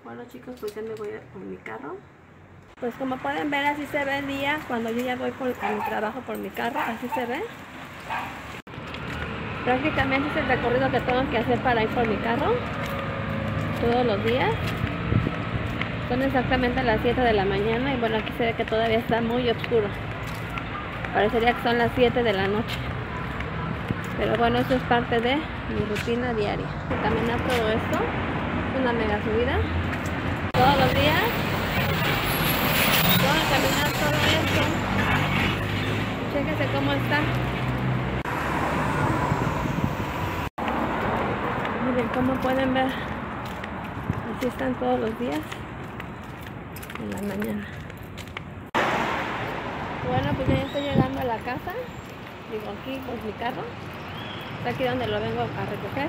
Bueno chicos, pues ya me voy por mi carro. Pues como pueden ver, así se ve el día cuando yo ya voy a mi trabajo por mi carro, así se ve. Prácticamente es el recorrido que tengo que hacer para ir por mi carro todos los días. Son exactamente las 7 de la mañana y bueno, aquí se ve que todavía está muy oscuro. Parecería que son las 7 de la noche. Pero bueno, eso es parte de mi rutina diaria. Caminar todo esto es una mega subida. Todos los días tengo que caminar todo esto. Chéquense cómo está. Miren cómo pueden ver. Así están todos los días en la mañana. Bueno, pues ya estoy llegando a la casa. Digo, aquí pues mi carro. Está aquí donde lo vengo a recoger.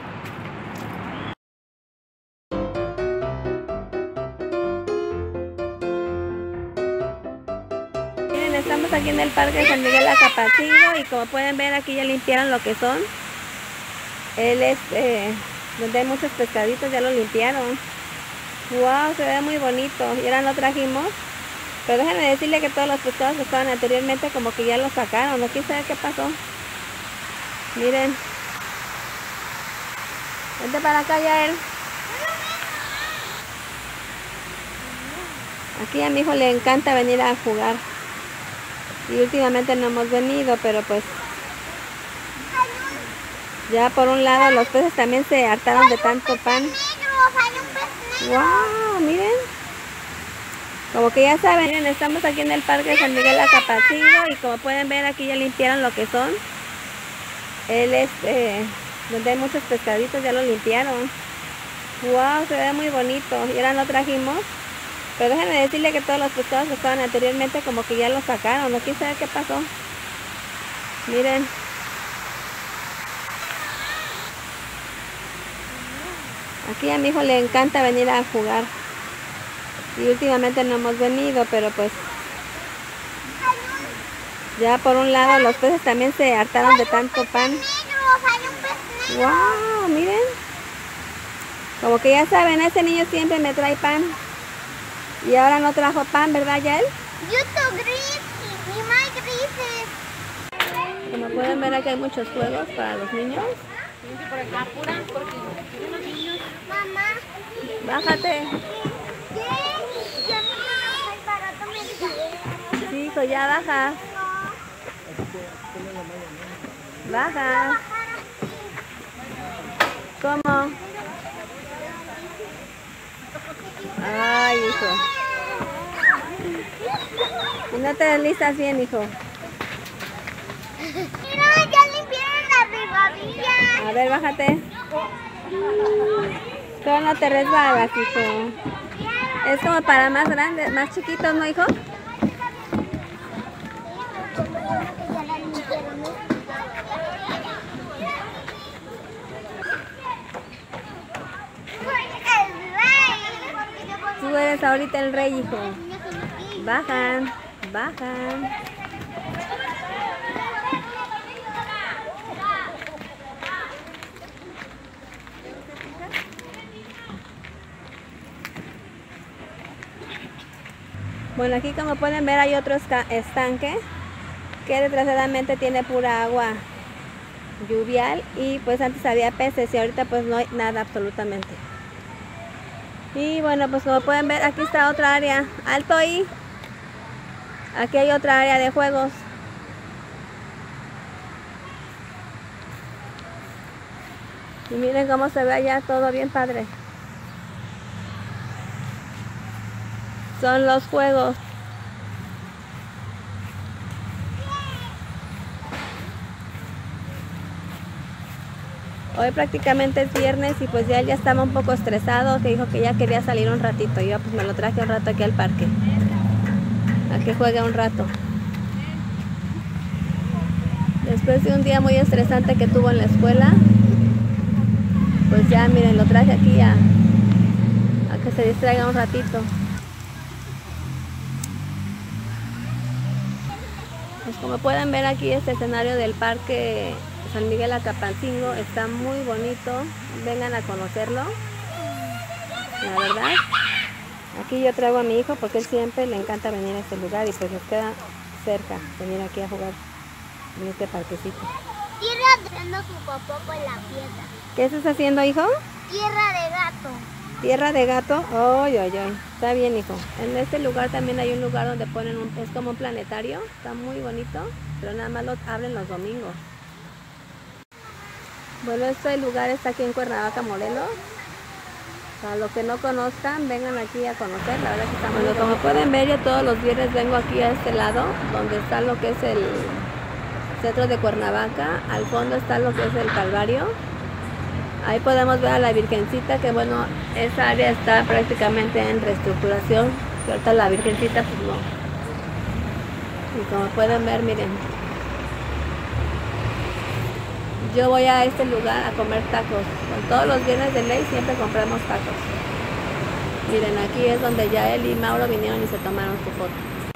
Miren, estamos aquí en el Parque de San Miguel Acapancingo y como pueden ver aquí ya limpiaron lo que son. Donde hay muchos pescaditos, ya lo limpiaron. Wow, se ve muy bonito. Y ahora lo trajimos. Pero déjenme decirle que todos los pescados que estaban anteriormente como que ya los sacaron. Aquí sabe qué pasó. Miren. Vente para acá, Yael. Aquí a mi hijo le encanta venir a jugar. Y últimamente no hemos venido, pero pues ya por un lado los peces también se hartaron de tanto pan. Wow, miren. Como que ya saben, miren, estamos aquí en el Parque de San Miguel Acapancingo y como pueden ver aquí ya limpiaron lo que son. Donde hay muchos pescaditos, ya lo limpiaron. Wow, se ve muy bonito. Y ahora lo trajimos. Pero déjenme decirle que todos los pescados que estaban anteriormente como que ya los sacaron. Aquí sabe qué pasó. Miren. Aquí a mi hijo le encanta venir a jugar. Y últimamente no hemos venido, pero pues ya por un lado los peces también se hartaron de tanto pan. Wow, miren. Como que ya saben, ese niño siempre me trae pan. Y ahora no trajo pan, ¿verdad, Yael? Como pueden ver, aquí hay muchos juegos para los niños. Bájate. Sí, hijo, ya baja. Baja. ¿Cómo? Ay, hijo. Y no te deslistas bien, hijo. Mira, ya limpiaron la resbaladilla. A ver, bájate. Solo no te resbalas, hijo. Es como para más grandes, más chiquitos, ¿no, hijo? Tú eres ahorita el rey, hijo. Bajan, bajan. Bueno, aquí como pueden ver hay otro estanque que desgraciadamente tiene pura agua lluvial y pues antes había peces y ahorita pues no hay nada absolutamente. Y bueno, pues como pueden ver aquí está otra área. Alto ahí. Aquí hay otra área de juegos. Y miren cómo se ve allá, todo bien padre. Son los juegos. Hoy prácticamente es viernes y pues ya él ya estaba un poco estresado, que dijo que ya quería salir un ratito. Yo pues me lo traje un rato aquí al parque, a que juegue un rato. Después de un día muy estresante que tuvo en la escuela, pues ya miren, lo traje aquí a que se distraiga un ratito. Pues como pueden ver aquí este escenario del Parque San Miguel Acapancingo está muy bonito, vengan a conocerlo. la verdad. Aquí yo traigo a mi hijo porque él siempre le encanta venir a este lugar y pues nos queda cerca venir aquí a jugar en este parquecito. Tierra haciendo su popó con la piedra. ¿Qué estás haciendo, hijo? Tierra de gato. ¿Tierra de gato? ¡Ay, ay, ay! Está bien, hijo. En este lugar también hay un lugar donde ponen es como un planetario. Está muy bonito, pero nada más lo abren los domingos. Bueno, este lugar está aquí en Cuernavaca, Morelos. Para los que no conozcan, vengan aquí a conocer. La verdad que está muy bonito. Como pueden ver, yo todos los viernes vengo aquí a este lado, donde está lo que es el centro de Cuernavaca. Al fondo está lo que es el Calvario. Ahí podemos ver a la Virgencita, que bueno, esa área está prácticamente en reestructuración, que ahorita la Virgencita pues no. Y como pueden ver, miren, yo voy a este lugar a comer tacos. Con todos los viernes de ley siempre compramos tacos. Miren, aquí es donde ya él y Mauro vinieron y se tomaron su foto.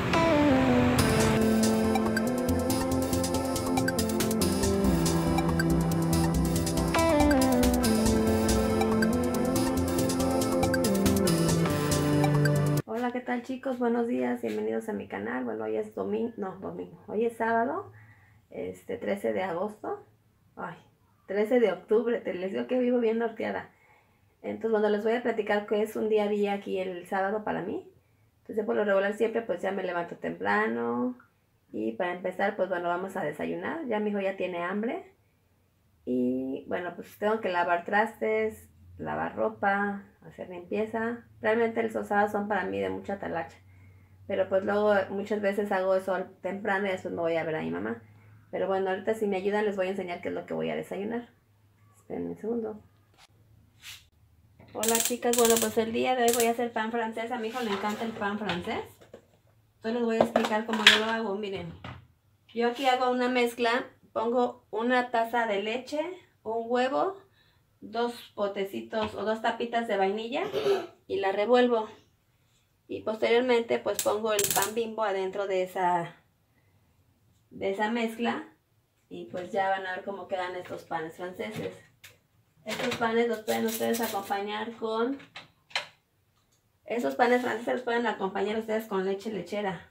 Hola, ¿qué tal, chicos? Buenos días, bienvenidos a mi canal. Bueno, hoy es domingo, hoy es sábado, 13 de agosto. Ay, 13 de octubre, les digo que vivo bien norteada. Entonces, bueno, les voy a platicar que es un día a día aquí el sábado para mí. Entonces, por lo regular siempre pues ya me levanto temprano. Y para empezar, pues bueno, vamos a desayunar. Ya mi hijo ya tiene hambre. Y bueno, pues tengo que lavar trastes, lavar ropa, hacer limpieza. Realmente los sábados son para mí de mucha talacha. Pero pues luego muchas veces hago eso temprano y después me voy a ver a mi mamá. Pero bueno, ahorita si me ayudan les voy a enseñar qué es lo que voy a desayunar. Esperen un segundo. Hola, chicas, bueno, pues el día de hoy voy a hacer pan francés. A mi hijo le encanta el pan francés. Entonces les voy a explicar cómo yo lo hago. Miren, yo aquí hago una mezcla. Pongo una taza de leche, un huevo, 2 potecitos o 2 tapitas de vainilla y la revuelvo. Y posteriormente pues pongo el pan Bimbo adentro de esa mezcla. Y pues ya van a ver cómo quedan estos panes franceses. Estos panes los pueden ustedes acompañar con... Esos panes franceses los pueden acompañar ustedes con leche lechera.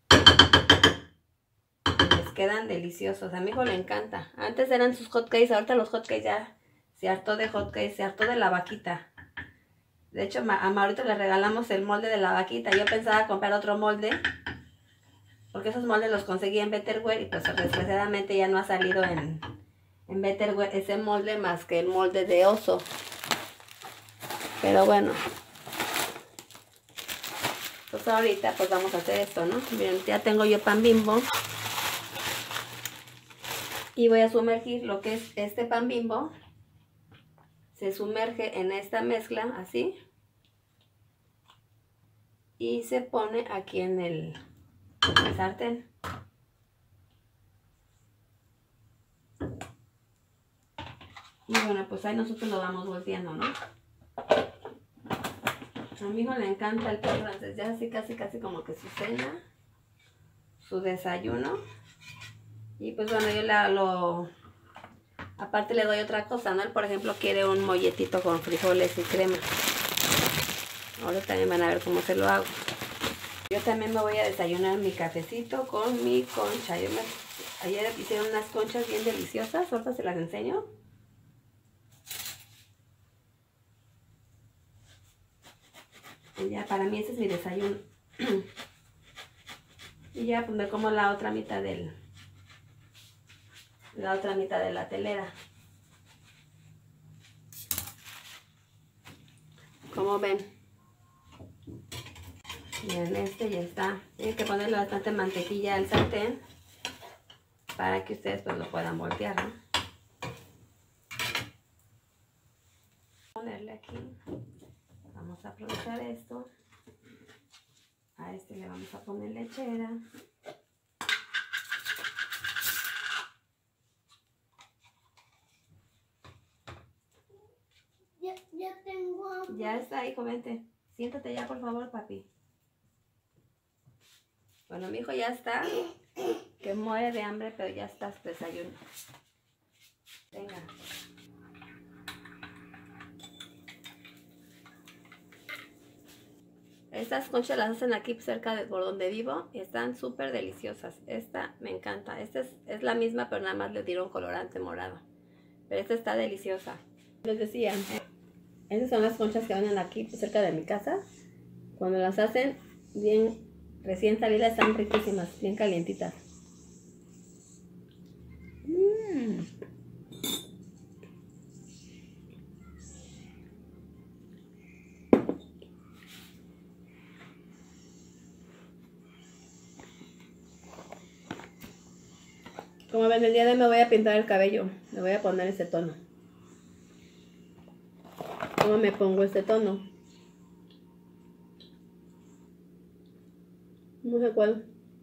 Les quedan deliciosos. A mi hijo le encanta. Antes eran sus hotcakes, ahorita los hotcakes ya se hartó de hotcakes, se hartó de la vaquita. De hecho, a Maurito le regalamos el molde de la vaquita. Yo pensaba comprar otro molde, porque esos moldes los conseguí en Betterware y pues desgraciadamente ya no ha salido en Betterware ese molde más que el molde de oso. Pero bueno, pues ahorita pues vamos a hacer esto, ¿no? Miren, ya tengo yo pan Bimbo. Y voy a sumergir lo que es este pan Bimbo. Se sumerge en esta mezcla, así. Y se pone aquí en el sartén. Y bueno, pues ahí nosotros lo vamos volteando, ¿no? A mi hijo le encanta el pan francés. Ya así casi como que su cena, su desayuno. Y pues bueno, yo aparte le doy otra cosa, ¿no? Él, por ejemplo, quiere un molletito con frijoles y crema. Ahora también van a ver cómo se lo hago. Yo también me voy a desayunar mi cafecito con mi concha. Ayer hicieron unas conchas bien deliciosas, ahorita se las enseño. Y ya para mí ese es mi desayuno. Y ya pues me como la otra mitad de la telera. Como ven, miren, ya está. Tienen que ponerle bastante mantequilla al sartén para que ustedes pues lo puedan voltear, ¿no? Ponerle aquí. Vamos a aprovechar esto. A este le vamos a poner lechera. Ya tengo... Ya está, hijo, vente. Siéntate ya, por favor, papi. Bueno, mi hijo ya está, que muere de hambre, pero ya está su desayuno. Venga. Estas conchas las hacen aquí cerca de por donde vivo y están súper deliciosas. Esta me encanta. Esta es la misma, pero nada más le dieron colorante morado. Pero esta está deliciosa. Les decía, estas son las conchas que venden aquí cerca de mi casa. Cuando las hacen bien recién salidas están riquísimas, bien calientitas. Como ven, el día de hoy me voy a pintar el cabello. Me voy a poner este tono. ¿Cómo me pongo este tono? No sé cuál.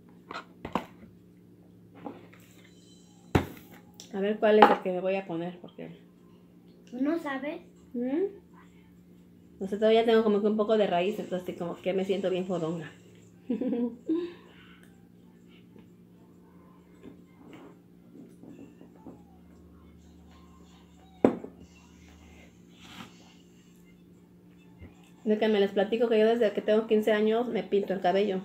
A ver cuál es el que me voy a poner, porque... ¿Tú no sabes? No sé, todavía tengo como que un poco de raíz, entonces como que me siento bien fodonga. De que me les platico que yo desde que tengo 15 años me pinto el cabello.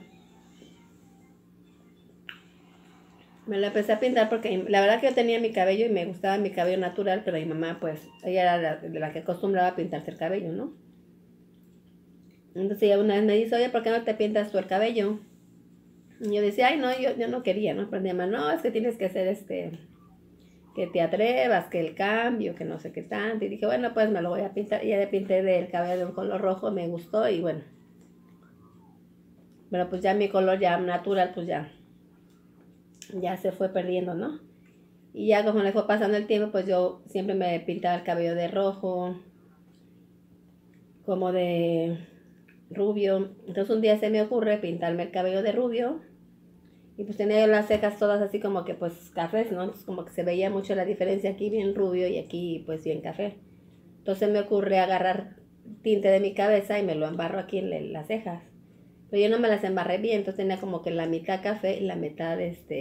Me lo empecé a pintar porque la verdad que yo tenía mi cabello y me gustaba mi cabello natural, pero mi mamá pues, ella era de la que acostumbraba a pintarse el cabello, ¿no? Entonces ella una vez me dice, oye, ¿por qué no te pintas tú el cabello? Y yo decía, ay no, yo no quería, ¿no? Pero mi mamá, no, es que tienes que hacer que te atrevas, que el cambio, que no sé qué tanto. Y dije, bueno, pues me lo voy a pintar. Y ya le pinté del cabello de un color rojo, me gustó y bueno. Pero pues ya mi color ya natural, pues ya se fue perdiendo, ¿no? Y ya como le fue pasando el tiempo, pues yo siempre me pintaba el cabello de rojo, como de rubio. Entonces un día se me ocurre pintarme el cabello de rubio. Y pues tenía yo las cejas todas así como que pues cafés, ¿no? Entonces como que se veía mucho la diferencia aquí bien rubio y aquí pues bien café. Entonces me ocurre agarrar tinte de mi cabeza y me lo embarro aquí en las cejas. Pero yo no me las embarré bien, entonces tenía como que la mitad café y la mitad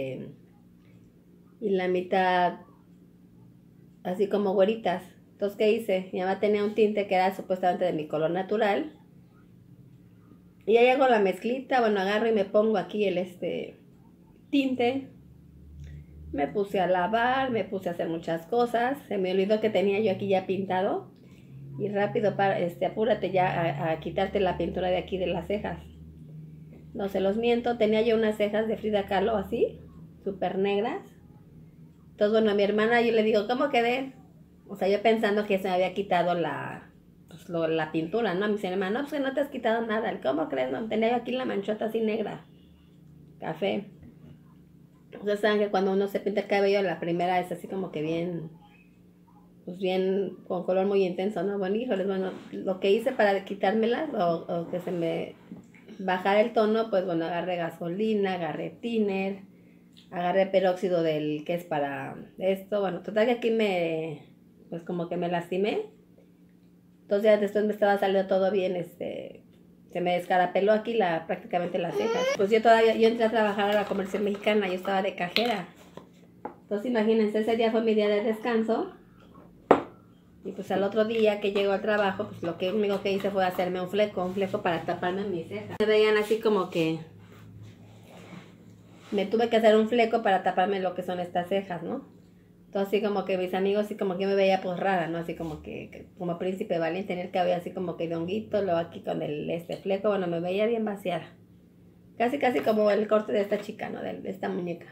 y la mitad así como güeritas. Entonces, ¿qué hice? Mi mamá tenía un tinte que era supuestamente de mi color natural. Y ahí hago la mezclita, bueno, agarro y me pongo aquí el tinte. Me puse a lavar, me puse a hacer muchas cosas. Se me olvidó que tenía yo aquí ya pintado. Y rápido, apúrate ya a quitarte la pintura de aquí de las cejas. No se los miento, tenía yo unas cejas de Frida Kahlo así, súper negras. Entonces, bueno, a mi hermana yo le digo, ¿cómo quedé? O sea, yo pensando que se me había quitado la pintura, ¿no? A mis hermanos, no, pues que no te has quitado nada. ¿Cómo crees? No, tenía yo aquí la manchota así negra, café. Ustedes saben que cuando uno se pinta el cabello, la primera es así como que bien, pues bien, con color muy intenso, ¿no? Bueno, híjoles, bueno, lo que hice para quitármela o que se me bajara el tono, pues bueno, agarré gasolina, agarré thinner, agarré peróxido del que es para esto. Bueno, total que aquí pues como que me lastimé. Entonces ya después me estaba saliendo todo bien, se me descarapeló aquí prácticamente las cejas. Pues yo entré a trabajar a la Comercial Mexicana, yo estaba de cajera. Entonces imagínense, ese día fue mi día de descanso. Y pues al otro día que llego al trabajo, pues lo único que hice fue hacerme un fleco para taparme mis cejas. Me veían así como que me tuve que hacer un fleco para taparme lo que son estas cejas, ¿no? Entonces así como que mis amigos así como que me veía pues rara, ¿no? Así como que como príncipe valiente, tener el cabello así como que de honguito, luego aquí con este fleco, bueno, me veía bien vaciada. Casi como el corte de esta chica, ¿no? De esta muñeca.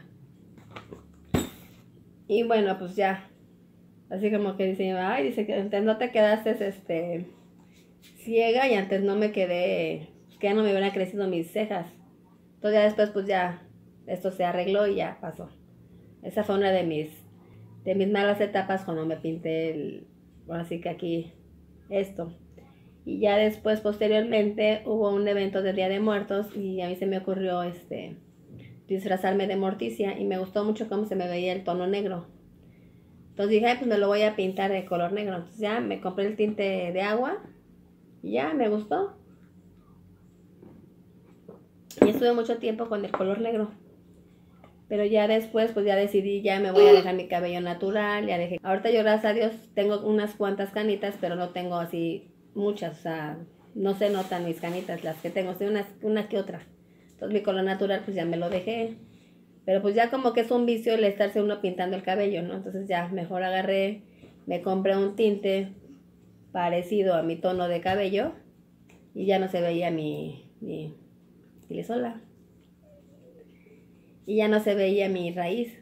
Y bueno, pues ya. Así como que dice, ay, dice que antes no te quedaste ciega y antes no me quedé, que ya no me hubieran crecido mis cejas. Entonces ya después pues ya esto se arregló y ya pasó. Esa fue una de mis malas etapas cuando me pinté así que aquí esto. Y ya después posteriormente hubo un evento de Día de Muertos y a mí se me ocurrió disfrazarme de Morticia y me gustó mucho cómo se me veía el tono negro. Entonces dije, ay, pues me lo voy a pintar de color negro. Entonces ya me compré el tinte de agua y ya me gustó. Y estuve mucho tiempo con el color negro. Pero ya después, pues ya decidí, ya me voy a dejar mi cabello natural, ya dejé. Ahorita yo, gracias a Dios, tengo unas cuantas canitas, pero no tengo así muchas, o sea, no se notan mis canitas, las que tengo, sí, una que otra. Entonces mi color natural pues ya me lo dejé. Pero pues ya como que es un vicio el estarse uno pintando el cabello, ¿no? Entonces ya mejor agarré, me compré un tinte parecido a mi tono de cabello y ya no se veía mi sola. Y ya no se veía mi raíz.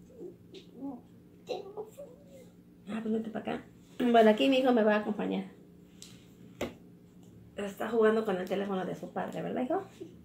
Ah, pues vete para acá. Bueno, aquí mi hijo me va a acompañar. Está jugando con el teléfono de su padre, ¿verdad, hijo?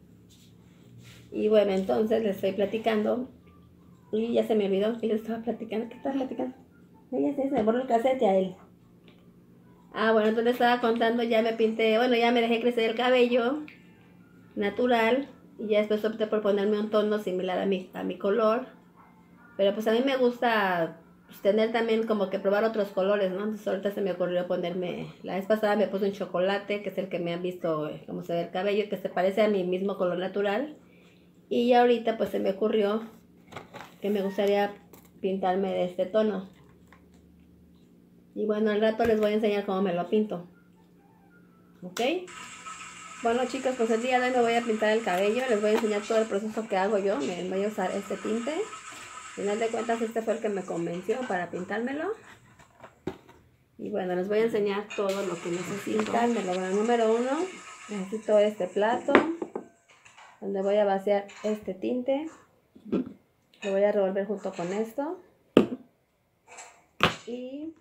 Y bueno, entonces les estoy platicando. Y ya se me olvidó que les estaba platicando. ¿Qué estás platicando? Ya sé, se me borró el casete a él. Ah, bueno, entonces estaba contando, ya me pinté, bueno, ya me dejé crecer el cabello natural. Y ya después opté por ponerme un tono similar a mi color. Pero pues a mí me gusta pues, tener también como que probar otros colores, ¿no? Entonces ahorita se me ocurrió ponerme, la vez pasada me puse un chocolate, que es el que me han visto cómo se ve el cabello, que se parece a mi mismo color natural. Y ya ahorita pues se me ocurrió que me gustaría pintarme de este tono. Y bueno, al rato les voy a enseñar cómo me lo pinto. ¿Ok? Bueno chicos, pues el día de hoy me voy a pintar el cabello. Les voy a enseñar todo el proceso que hago yo. Me voy a usar este tinte. Al final de cuentas este fue el que me convenció para pintármelo. Y bueno, les voy a enseñar todo lo que necesito pintármelo. Bueno, número 1, necesito este plato donde voy a vaciar este tinte. Lo voy a revolver junto con esto. Y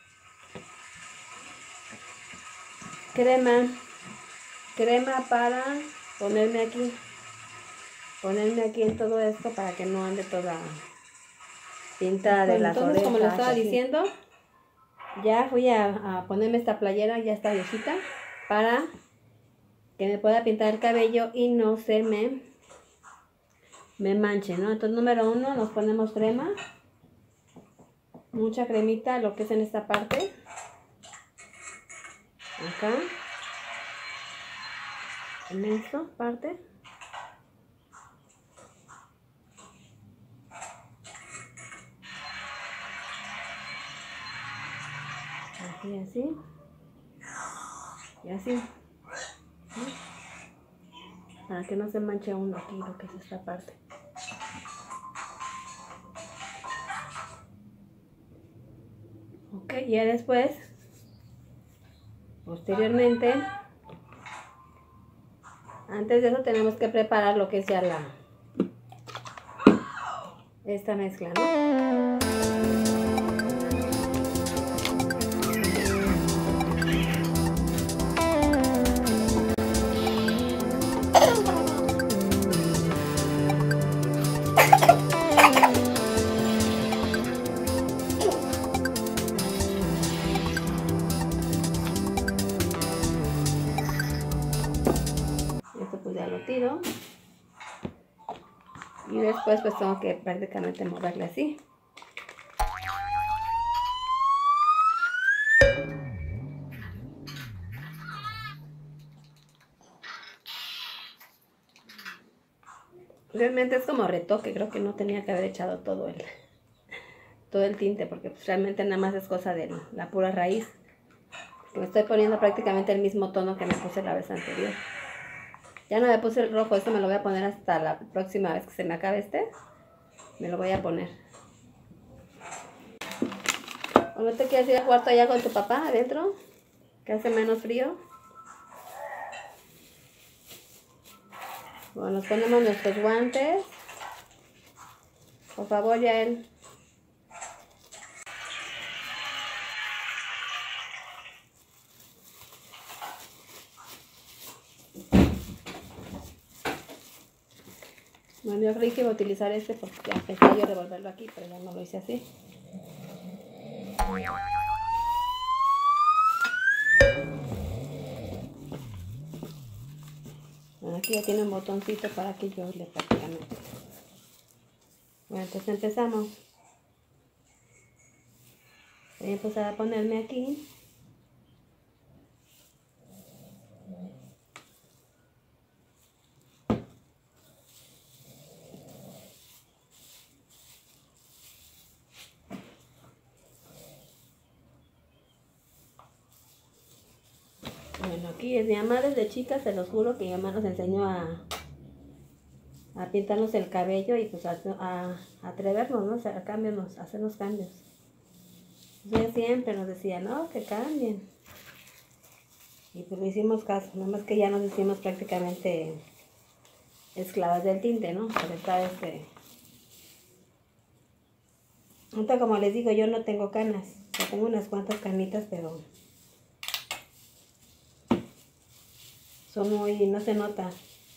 crema para ponerme aquí en todo esto para que no ande toda pintada de las orejas. Entonces, como les estaba diciendo, ya fui a ponerme esta playera, ya está viejita, para que me pueda pintar el cabello y no se me manche, ¿no? Entonces, número 1, nos ponemos crema, mucha cremita, lo que es en esta parte, acá, en esta parte. Aquí así. Y así. Para que no se manche uno aquí lo que es esta parte. Ok, ya después, posteriormente, antes de eso tenemos que preparar lo que es ya esta mezcla, ¿no? Esto pues ya lo tiro. Y después pues tengo que prácticamente moverle así. Realmente es como retoque, creo que no tenía que haber echado todo el tinte, porque pues realmente nada más es cosa de la pura raíz. Me estoy poniendo prácticamente el mismo tono que me puse la vez anterior. Ya no me puse el rojo, esto me lo voy a poner hasta la próxima vez que se me acabe me lo voy a poner. ¿O no te quieres ir al cuarto allá con tu papá adentro? Que hace menos frío. Bueno, nos ponemos nuestros guantes. Por favor, Yael. Bueno, yo creí que iba a utilizar este porque ya pensé yo revolverlo aquí, pero ya no lo hice así. Bueno, aquí ya tiene un botoncito para que yo le prácticamente. Bueno, entonces empezamos. Voy a empezar a ponerme aquí. Bueno, Aquí es mi mamá desde chica, se los juro que mi mamá nos enseñó a pintarnos el cabello y pues a atrevernos, ¿no? O sea, a hacer los cambios. Ella siempre nos decía, no, que cambien. Y pues le hicimos caso, nada más que ya nos hicimos prácticamente esclavas del tinte, ¿no? Pero está ahorita, como les digo, yo no tengo canas. O sea, tengo unas cuantas canitas, pero son muy, no se nota.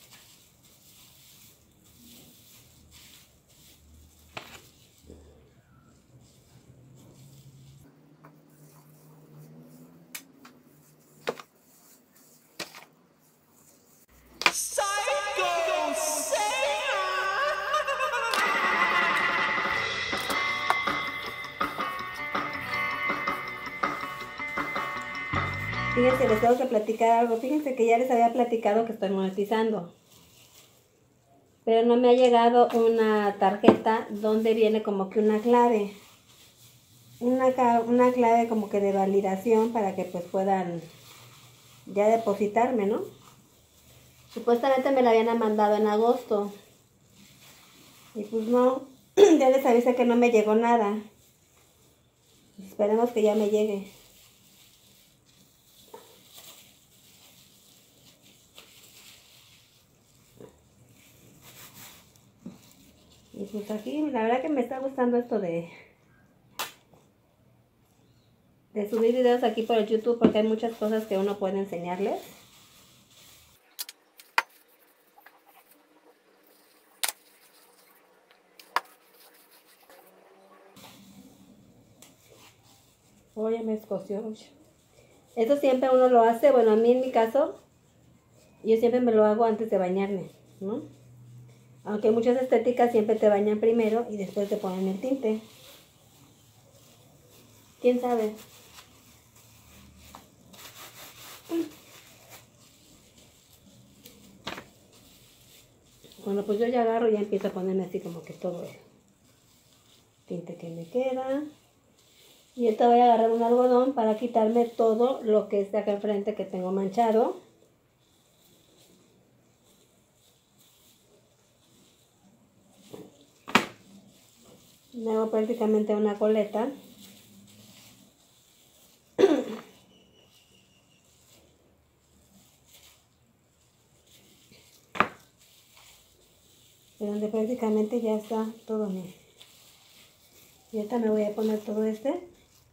Fíjense, les tengo que platicar algo. Fíjense que ya les había platicado que estoy monetizando. Pero no me ha llegado una tarjeta donde viene como que una clave. Una clave como que de validación para que pues puedan ya depositarme, ¿no? Supuestamente me la habían mandado en agosto. Y pues no, ya les avisé que no me llegó nada. Esperemos que ya me llegue. Y pues aquí, la verdad que me está gustando esto de subir videos aquí por el YouTube porque hay muchas cosas que uno puede enseñarles. Oye, me escoció. Eso siempre uno lo hace, bueno, a mí en mi caso, yo siempre me lo hago antes de bañarme, ¿no? Aunque muchas estéticas siempre te bañan primero y después te ponen el tinte. ¿Quién sabe? Bueno, pues yo ya agarro y ya empiezo a ponerme así como que todo el tinte que me queda. Y ahorita voy a agarrar un algodón para quitarme todo lo que está acá enfrente que tengo manchado. Me hago prácticamente una coleta. De donde prácticamente ya está todo mi. Y ahorita me voy a poner todo este.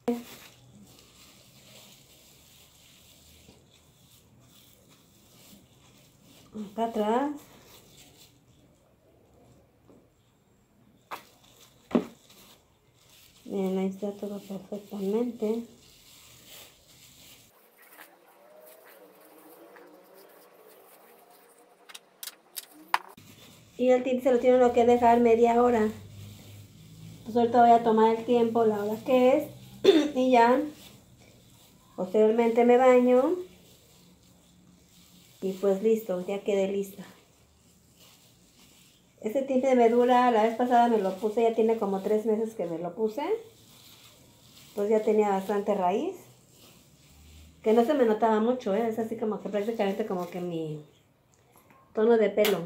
Acá atrás. Miren, ahí está todo perfectamente. Y el tinte se lo tiene que dejar media hora. Pues ahorita voy a tomar el tiempo, la hora que es. Y ya. Posteriormente me baño. Y pues listo, ya quedé lista. Este tinte me dura, la vez pasada me lo puse, ya tiene como 3 meses que me lo puse. Pues ya tenía bastante raíz. Que no se me notaba mucho, es así como que prácticamente como que mi tono de pelo.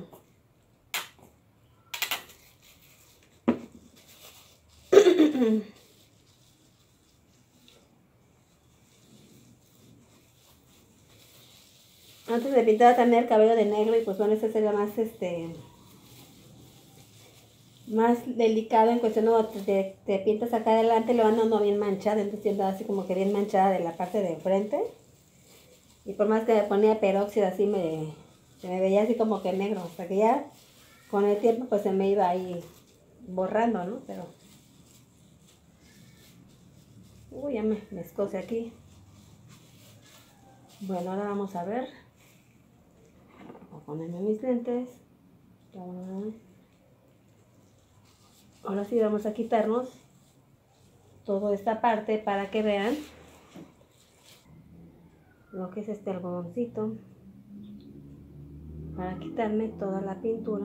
Antes me pintaba también el cabello de negro y pues bueno, ese sería más más delicado en cuestión de te pintas acá adelante, lo ando bien manchada, entonces siempre así como que bien manchada de la parte de enfrente. Y por más que me ponía peróxido así se me veía así como que negro, hasta que ya con el tiempo pues se me iba ahí borrando, ¿no? Pero uy, ya me escoce aquí. Bueno, ahora vamos a ver. Voy a ponerme mis lentes. Ahora sí vamos a quitarnos toda esta parte para que vean lo que es este algodoncito. Para quitarme toda la pintura.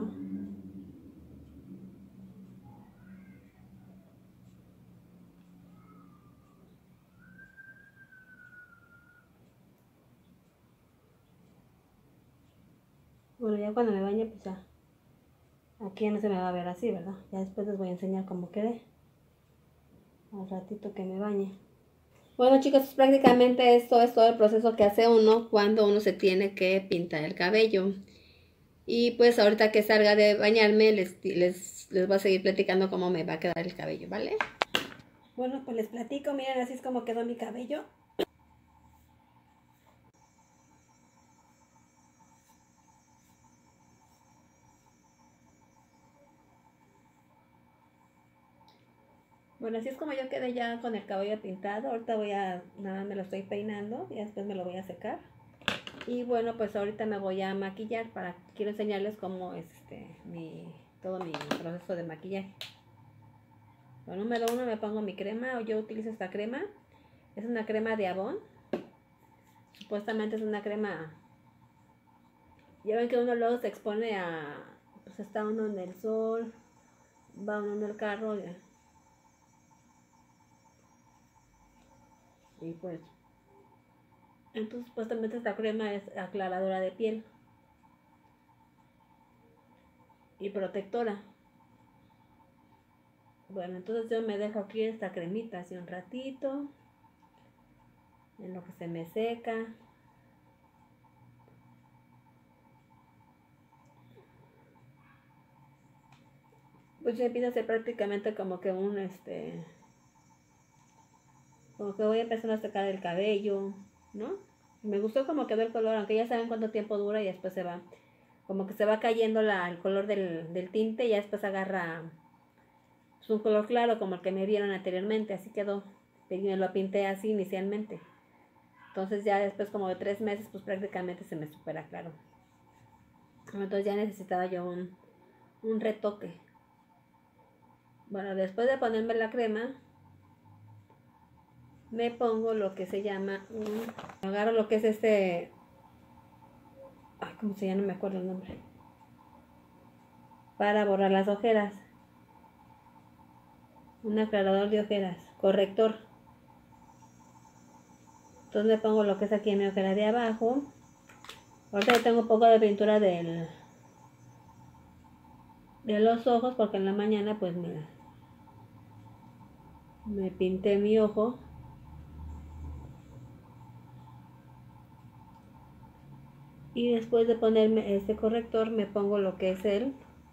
Bueno, ya cuando me bañe, pues ya. Aquí ya no se me va a ver así, ¿verdad? Ya después les voy a enseñar cómo quedé. Al ratito que me bañe. Bueno, chicos, pues prácticamente esto es todo el proceso que hace uno cuando uno se tiene que pintar el cabello. Y pues ahorita que salga de bañarme, les voy a seguir platicando cómo me va a quedar el cabello, ¿vale? Bueno, pues les platico, miren, así es como quedó mi cabello. Bueno, así es como yo quedé ya con el cabello pintado. Ahorita nada más me lo estoy peinando y después me lo voy a secar. Y bueno, pues ahorita me voy a maquillar quiero enseñarles cómo es todo mi proceso de maquillaje. Bueno, número 1 me pongo mi crema, yo utilizo esta crema. Es una crema de Avon. Supuestamente es una crema. Ya ven que uno luego se expone pues está uno en el sol, va uno en el carro. Y pues, entonces supuestamente esta crema es aclaradora de piel y protectora. Bueno, entonces yo me dejo aquí esta cremita así un ratito, en lo que se me seca. Pues ya empieza a ser prácticamente como que como que voy empezando a secar el cabello, ¿no? Me gustó como quedó el color, aunque ya saben cuánto tiempo dura y después se va, como que se va cayendo el color del tinte y ya después agarra pues, un color claro como el que me vieron anteriormente, así quedó. Me lo pinté así inicialmente. Entonces ya después como de 3 meses pues prácticamente se me supera claro. Entonces ya necesitaba yo un retoque. Bueno, después de ponerme la crema, me pongo lo que se llama agarro lo que es ¿cómo se llama? No me acuerdo el nombre. Para borrar las ojeras. Un aclarador de ojeras. Corrector. Entonces me pongo lo que es aquí en mi ojera de abajo. Ahorita ya tengo un poco de pintura de los ojos porque en la mañana pues me pinté mi ojo. Y después de ponerme este corrector me pongo lo que es esto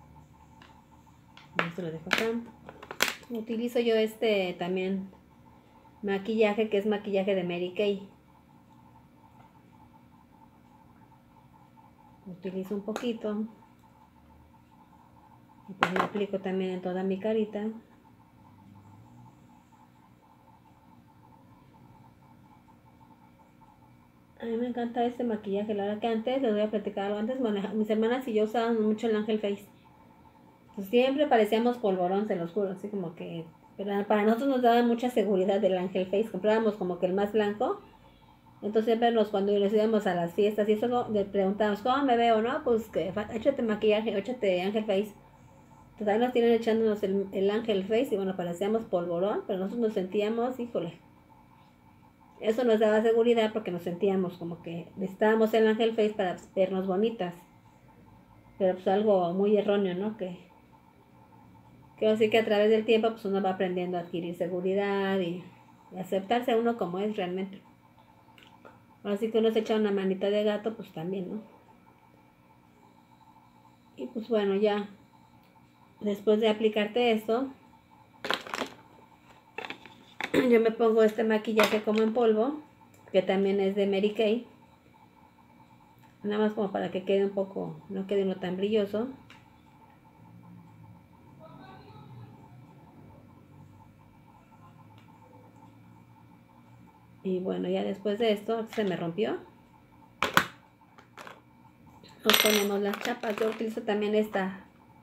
lo dejo acá. Utilizo yo también maquillaje que es maquillaje de Mary Kay. Utilizo un poquito y pues lo aplico también en toda mi carita. A mí me encanta este maquillaje. La verdad que antes, les voy a platicar algo. Antes mis hermanas y yo usábamos mucho el Angel Face. Pues siempre parecíamos polvorón, se los juro. Así como que... Pero para nosotros nos daba mucha seguridad el Angel Face. Comprábamos como que el más blanco. Entonces siempre cuando nos íbamos a las fiestas y eso le preguntábamos, ¿cómo me veo? ¿No? Pues que échate maquillaje, échate Angel Face. Entonces ahí nos tienen echándonos el Angel Face y bueno, parecíamos polvorón. Pero nosotros nos sentíamos, híjole... Eso nos daba seguridad porque nos sentíamos como que necesitábamos el Angel Face para vernos bonitas. Pero pues algo muy erróneo, ¿no? Que así que a través del tiempo pues uno va aprendiendo a adquirir seguridad y aceptarse a uno como es realmente. Así que uno se echa una manita de gato, pues también, ¿no? Y pues bueno, ya después de aplicarte esto, yo me pongo este maquillaje como en polvo, que también es de Mary Kay. Nada más como para que quede un poco, no quede uno tan brilloso. Y bueno, ya después de esto, se me rompió. Nos ponemos las chapas. Yo utilizo también esta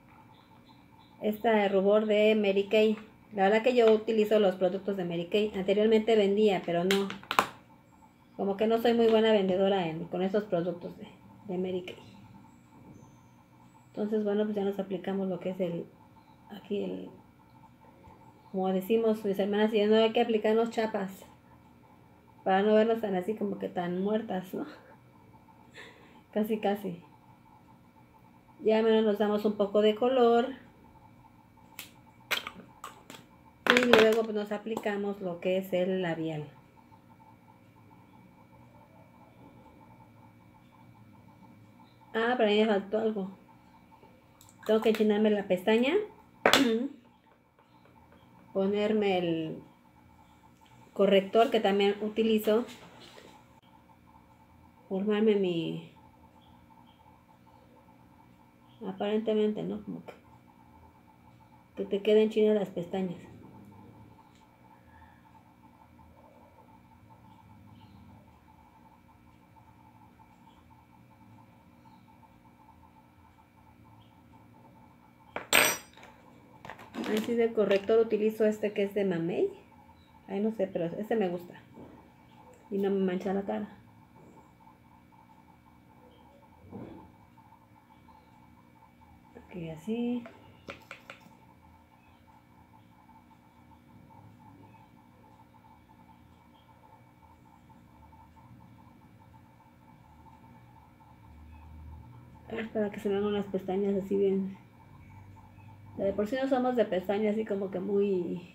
rubor de Mary Kay. La verdad que yo utilizo los productos de Mary Kay. Anteriormente vendía, pero no. Como que no soy muy buena vendedora con estos productos de Mary Kay. Entonces, bueno, pues ya nos aplicamos lo que es como decimos mis hermanas y yo, no hay que aplicarnos chapas. Para no vernos tan así como que tan muertas, ¿no? Casi, casi. Ya menos nos damos un poco de color. Y luego pues, nos aplicamos lo que es el labial. Ah, pero ahí me faltó algo. Tengo que enchinarme la pestaña. Ponerme el corrector que también utilizo. Formarme mi... Aparentemente, ¿no? Como que te queden chinas las pestañas. Así de corrector utilizo este que es de Mamey. Ay, no sé, pero este me gusta. Y no me mancha la cara. Aquí así. Es para que se me hagan las pestañas así bien. De por sí no somos de pestañas así como que muy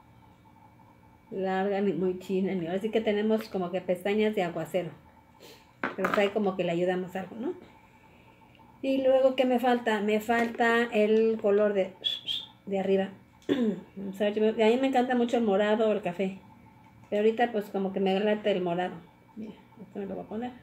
larga ni muy china, ni así que tenemos como que pestañas de aguacero. Pero ahí como que le ayudamos algo, ¿no? Y luego, ¿qué me falta? Me falta el color de arriba. O sea, a mí me encanta mucho el morado o el café. Pero ahorita pues como que me late el morado. Mira, esto me lo voy a poner.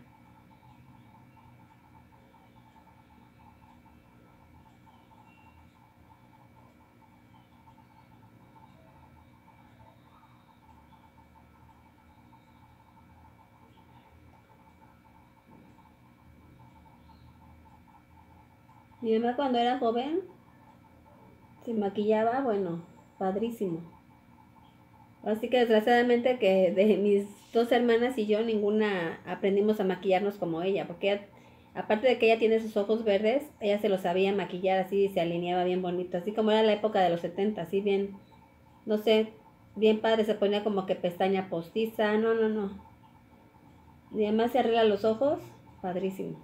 Mi mamá cuando era joven se maquillaba, bueno, padrísimo. Así que desgraciadamente que de mis dos hermanas y yo ninguna aprendimos a maquillarnos como ella, porque ella, aparte de que ella tiene sus ojos verdes, ella se los sabía maquillar así, se alineaba bien bonito, así como era la época de los 70, así bien, no sé, bien padre, se ponía como que pestaña postiza, no. Y además se arregla los ojos, padrísimo.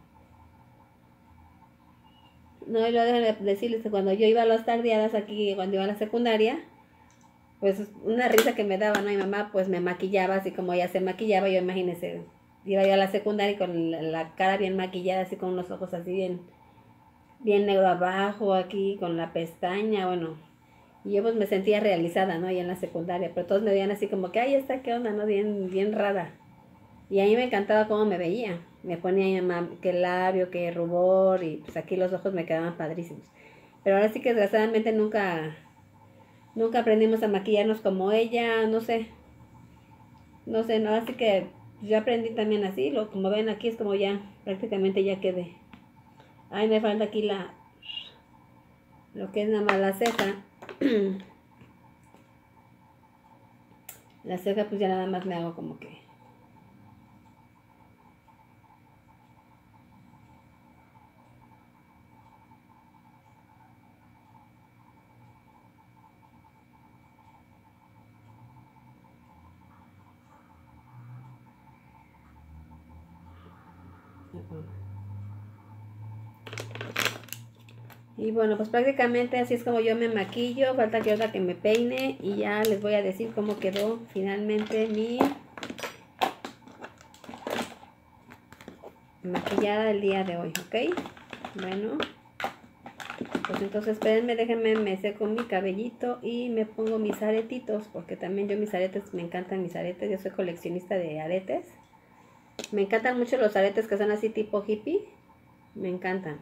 No, y luego déjenme decirles que cuando yo iba a las tardeadas aquí, cuando iba a la secundaria, pues una risa que me daba, ¿no? Mi mamá pues me maquillaba así como ella se maquillaba, yo imagínense, iba yo a la secundaria y con la cara bien maquillada, así con unos ojos así bien negro abajo, aquí con la pestaña, bueno, y yo pues me sentía realizada, ¿no? Ahí en la secundaria, pero todos me veían así como que, ay, esta qué onda, ¿no? Bien rara. Y a mí me encantaba cómo me veía. Me ponía mi mamá que labio, que rubor, y pues aquí los ojos me quedaban padrísimos. Pero ahora sí que desgraciadamente nunca aprendimos a maquillarnos como ella, no, así que yo aprendí también así, como ven aquí es como ya, prácticamente ya quedé. Ay, me falta aquí lo que es nada más la ceja. La ceja pues ya nada más me hago como que. Y bueno, pues prácticamente así es como yo me maquillo. Falta que otra que me peine y ya les voy a decir cómo quedó finalmente mi maquillada el día de hoy, ¿ok? Bueno, pues entonces espérenme, déjenme, me seco mi cabellito y me pongo mis aretitos, porque también yo mis aretes, me encantan mis aretes, yo soy coleccionista de aretes. Me encantan mucho los aretes que son así tipo hippie, me encantan.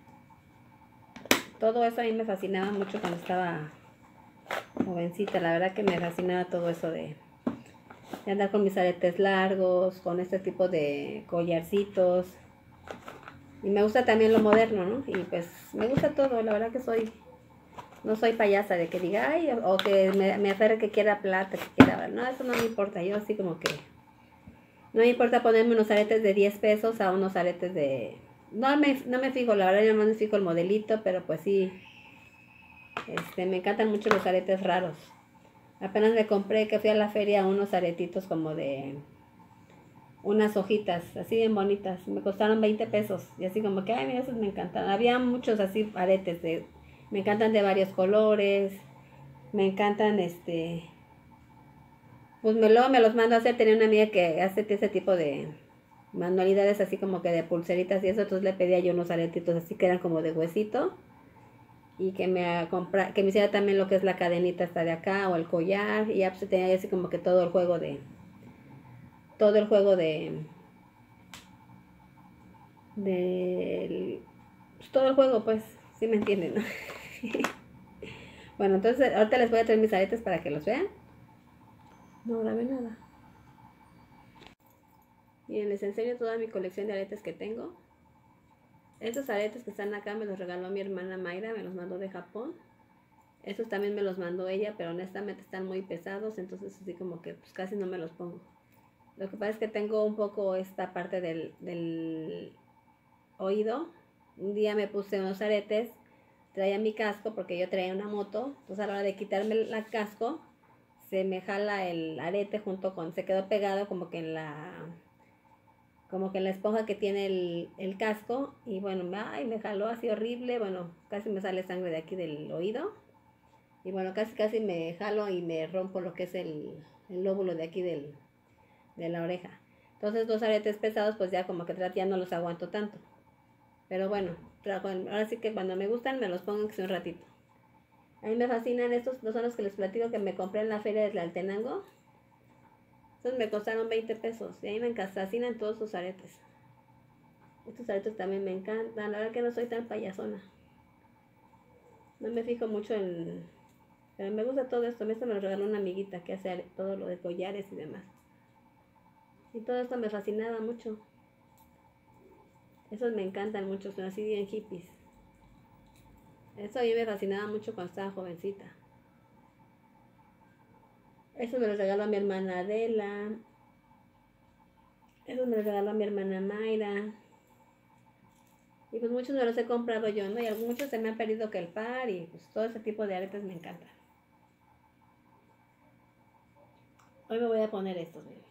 Todo eso a mí me fascinaba mucho cuando estaba jovencita, la verdad que me fascinaba todo eso de andar con mis aretes largos, con este tipo de collarcitos. Y me gusta también lo moderno, ¿no? Y pues me gusta todo, la verdad que no soy payasa de que diga, ay, o que me aferre que quiera plata, que quiera, no, eso no me importa, yo así como que, no me importa ponerme unos aretes de 10 pesos a unos aretes de, no me fijo, la verdad yo no me fijo el modelito, pero pues sí, me encantan mucho los aretes raros. Apenas me compré que fui a la feria unos aretitos como de unas hojitas así bien bonitas. Me costaron 20 pesos. Y así como que, ay, mira, esos me encantan. Había muchos así aretes me encantan de varios colores. Me encantan pues luego me los mando a hacer. Tenía una amiga que hace ese tipo de manualidades así como que de pulseritas y eso. Entonces le pedía yo unos aretitos así que eran como de huesito. Y que me hiciera también lo que es la cadenita hasta de acá o el collar. Y ya pues tenía así como que todo el juego pues todo el juego, pues, sí me entienden, ¿no? Bueno, entonces ahorita les voy a traer mis aretes para que los vean. No grabé nada. Miren, les enseño toda mi colección de aretes que tengo. Estos aretes que están acá me los regaló mi hermana Mayra, me los mandó de Japón. Estos también me los mandó ella, pero honestamente están muy pesados, entonces así como que pues casi no me los pongo. Lo que pasa es que tengo un poco esta parte del oído. Un día me puse unos aretes, traía mi casco porque yo traía una moto, entonces a la hora de quitarme el casco, se me jala el arete se quedó pegado como que en la esponja que tiene el casco, y bueno, me jaló así horrible, bueno, casi me sale sangre de aquí del oído, y bueno, casi me jalo y me rompo lo que es el lóbulo de aquí de la oreja. Entonces los aretes pesados pues ya como que ya no los aguanto tanto. Pero bueno, ahora sí que cuando me gustan me los pongo que sea un ratito. A mí me fascinan estos, no son los que les platico que me compré en la feria de Tlaltenango. Estos me costaron 20 pesos y a mí me fascinan todos sus aretes. Estos aretes también me encantan, la verdad que no soy tan payasona. No me fijo mucho pero me gusta todo esto. Esto me lo regaló una amiguita que hace todo lo de collares y demás. Y todo esto me fascinaba mucho. Esos me encantan mucho, son así bien hippies. Eso a mí me fascinaba mucho cuando estaba jovencita. Eso me lo regaló a mi hermana Adela. Eso me lo regaló a mi hermana Mayra. Y pues muchos me los he comprado yo, ¿no? Y muchos se me han perdido que el par y pues todo ese tipo de aretes me encantan. Hoy me voy a poner estos, miren.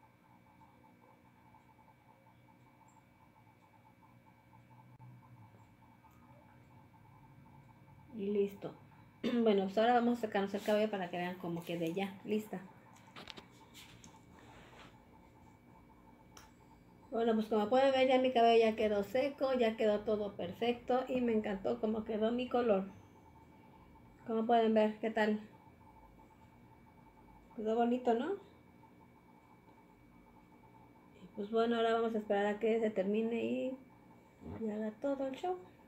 Y listo. Bueno, pues ahora vamos a sacarnos el cabello para que vean cómo quede ya, lista. Bueno, pues como pueden ver ya mi cabello ya quedó seco, ya quedó todo perfecto y me encantó cómo quedó mi color. Como pueden ver, ¿qué tal? Quedó bonito, ¿no? Y pues bueno, ahora vamos a esperar a que se termine y haga todo el show.